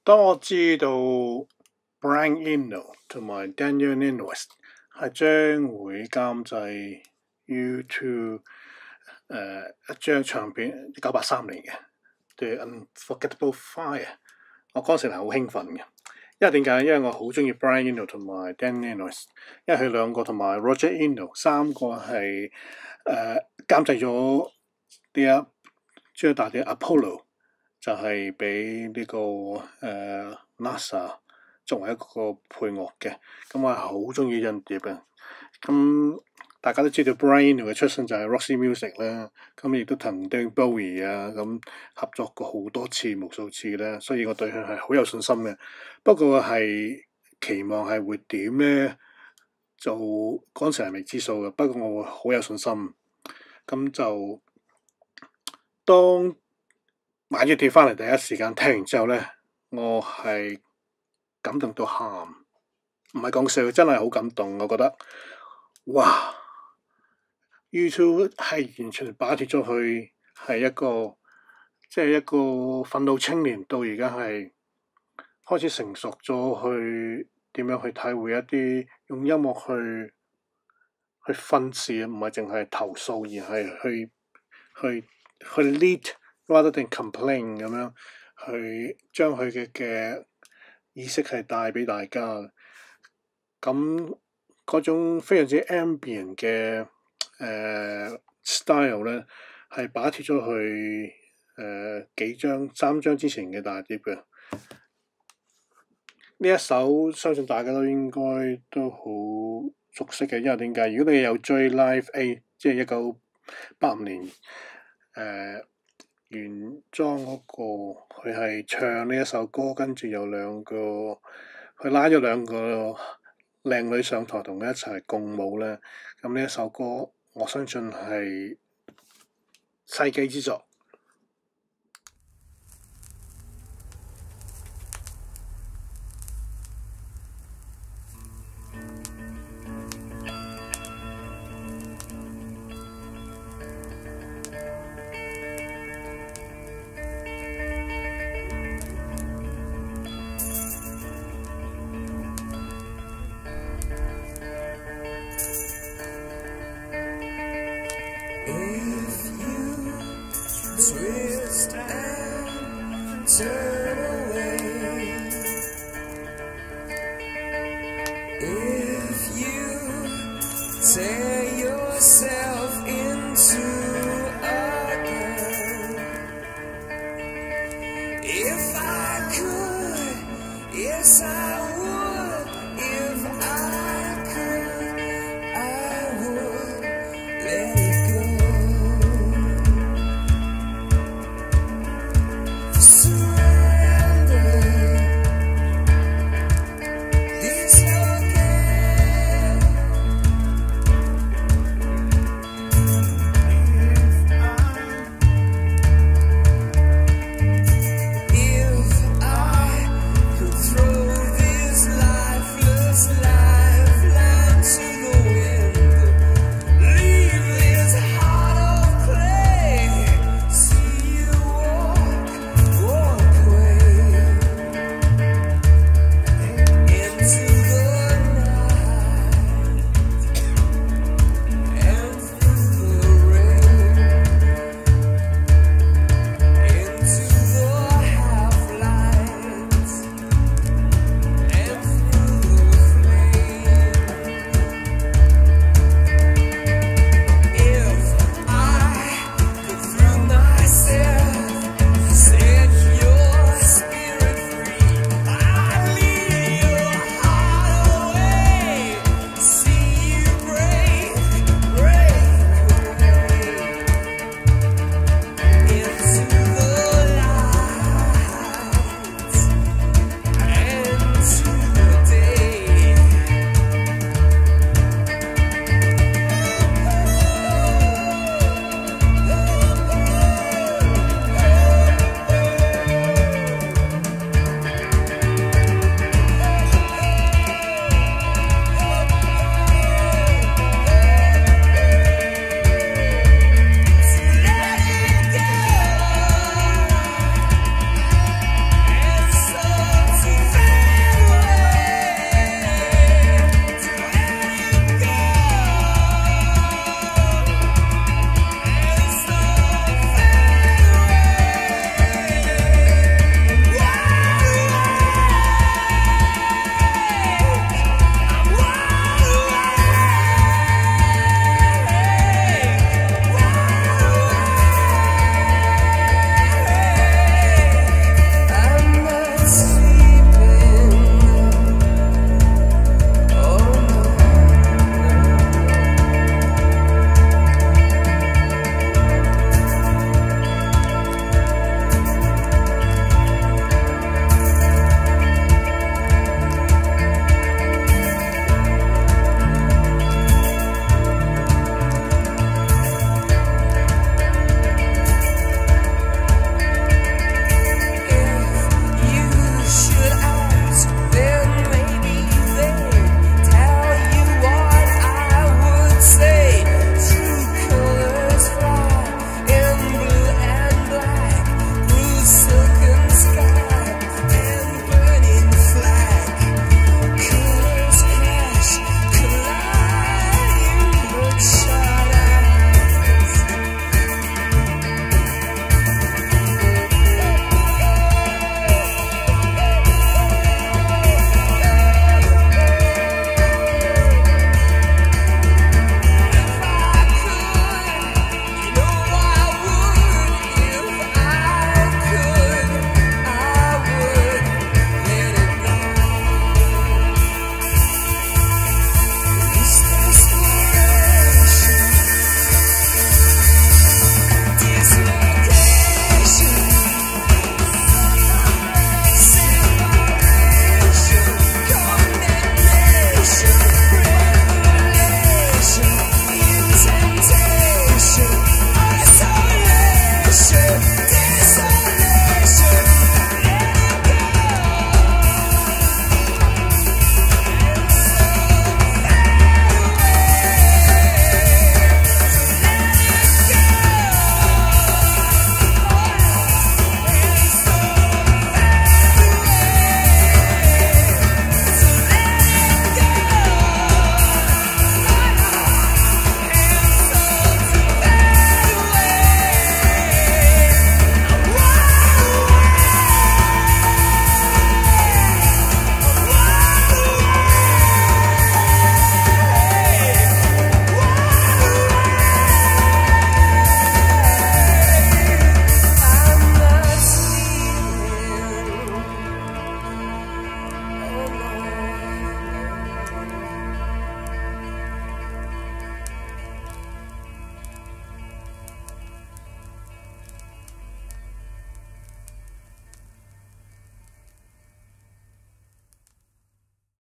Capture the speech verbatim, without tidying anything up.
當我知道 Brian Eno 同埋 Daniel Lanois 係將會監製 U two 誒一張唱片，一九八三年嘅 The Unforgettable Fire， 我嗰時係好興奮嘅，因為點解？因為我好中意 Brian Eno 同埋 Daniel Lanois， 因為佢兩個同埋 Roger Eno 三個係誒、呃、監製咗呢一張大碟 Apollo。就係俾呢個誒、呃、NASA 作為一個配樂嘅，咁我係好中意印碟嘅。咁大家都知道 Brian Eno 嘅出身就係 Roxy Music 啦，咁亦都同 David Bowie 啊咁合作過好多次、無數次啦，所以我對佢係好有信心嘅。不過係期望係會點咧？就嗰陣時係未知數嘅，不過我會好有信心。咁就當買咗碟翻嚟，第一時間聽完之後咧，我係感動到喊，唔係講笑，真係好感動。我覺得，哇 ！U two 係完全擺脫咗佢係一個，即係一個憤怒青年，到而家係開始成熟咗，去點樣去體會一啲用音樂去去分析，唔係淨係投訴，而係去去去 lead。rather than complain 咁樣去將佢嘅嘅意識係帶俾大家，咁嗰種非常之 ambient 嘅誒、呃、style 咧，係擺脫咗佢誒幾張三張之前嘅大碟嘅。呢一首相信大家都應該都好熟悉嘅，因為點解？如果你有追 Live A， 即係一九八五年誒。呃原裝嗰個佢係唱呢一首歌，跟住有兩個佢拉咗兩個靚女上台同佢一齊共舞咧。咁呢一首歌我相信係世紀之作。 Twist and turn away. If you tear yourself into a gun, if I could, yes I would.